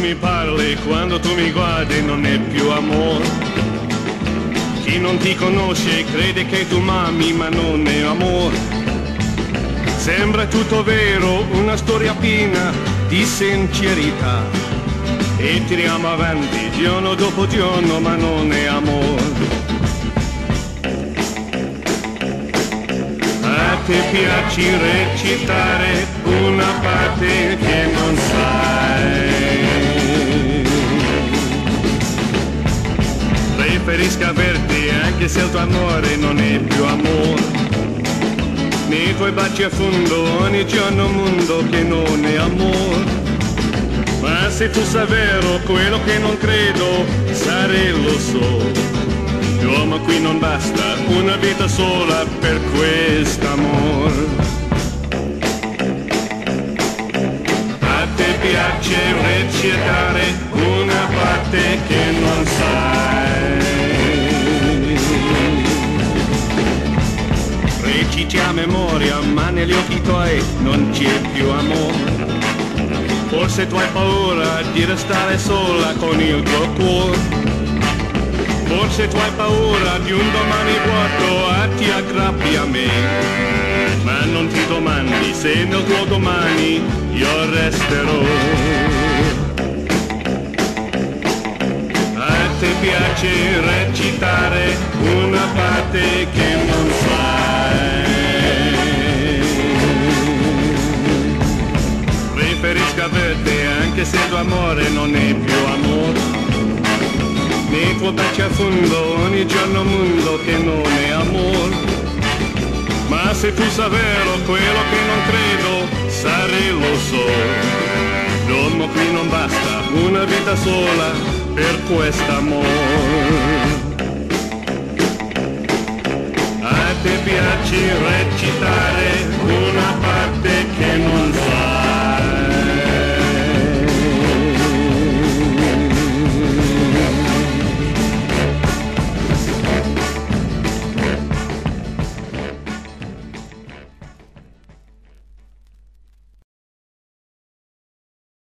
mi parli, quando tu mi guardi non è più amore. Chi non ti conosce crede che tu m'ami, ma non è amore. Sembra tutto vero, una storia piena di sincerità, e tiriamo avanti giorno dopo giorno, ma non è amore. A te piace recitare una parte che non sai. Preferisco averti anche se il tuo amore non è più amore. Nei tuoi baci a fondo ogni giorno un mondo che non è amore. Ma se fosse vero quello che non credo, sarei lo so. L'uomo qui non basta, una vita sola per quest'amor. A te piace recitare una parte che non sai. Reciti a memoria, ma negli occhi tuoi non c'è più amore. Forse tu hai paura di restare sola con il tuo cuore. Forse tu hai paura di un domani vuoto, ti aggrappi a me. Ma non ti domandi se nel tuo domani io resterò. A te piace recitare una parte che non sai. Preferisco averti anche se il tuo amore non è più amore. Nei tuoi baci a fondo ogni giorno un mondo che non è amore. Ma se fosse vero quello che non credo, sarei lo so. L'uomo qui non basta, una vita sola per quest'amore. A te piace recitare una parte che non